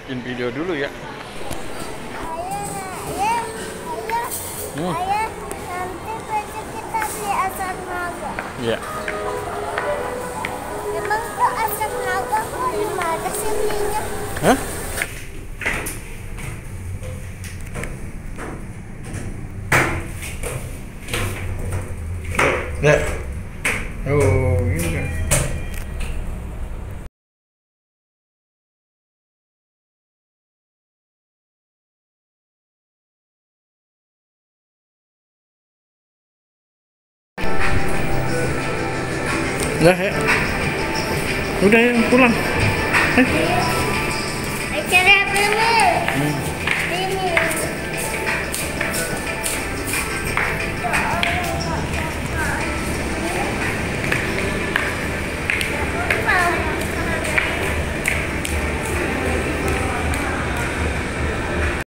bikin video dulu ya. Ayah, nanti besok kita beli asam naga. Iya. Emang kok asam naga kok di mana sih belinya? Hah? Ya. Oh, ini kan. Udah ya. Udah ya, pulang. Acara apa